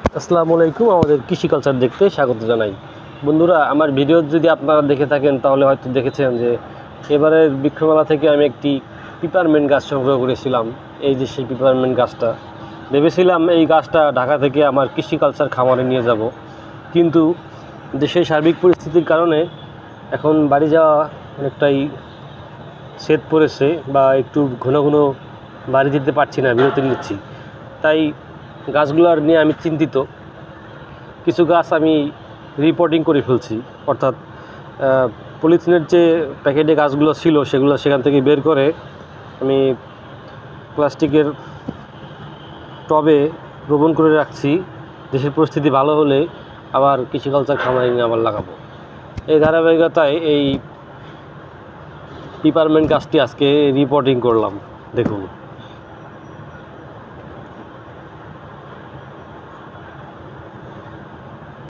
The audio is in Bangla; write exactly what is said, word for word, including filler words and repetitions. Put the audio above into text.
আসসালামু আলাইকুম। আমাদের কৃষি কালচার দেখতে স্বাগত জানাই। বন্ধুরা, আমার ভিডিও যদি আপনারা দেখে থাকেন তাহলে হয়তো দেখেছেন যে এবারের বৃক্ষমেলা থেকে আমি একটি পিপারমেন্ট গাছ সংগ্রহ করেছিলাম। এই যে সেই পিপারমেন্ট গাছটা, ভেবেছিলাম এই গাছটা ঢাকা থেকে আমার কৃষি কালচার খামারে নিয়ে যাব, কিন্তু দেশের সার্বিক পরিস্থিতির কারণে এখন বাড়ি যাওয়া অনেকটাই সেট পড়েছে, বা একটু ঘন ঘন বাড়ি যেতে পারছি না, বিরতি নিচ্ছি। তাই গাছগুলোর নিয়ে আমি চিন্তিত। কিছু গাছ আমি রিপোর্টিং করে ফেলছি, অর্থাৎ পলিথিনের যে প্যাকেটে গাছগুলো ছিল সেগুলো সেখান থেকে বের করে আমি প্লাস্টিকের টবে রোপণ করে রাখছি। দেশের পরিস্থিতি ভালো হলে আবার কৃষিকালচার খামারে নিয়ে আবার লাগাবো। এই ধারাবাহিকতায় এই পিপারমেন্ট গাছটি আজকে রিপোর্টিং করলাম, দেখুন।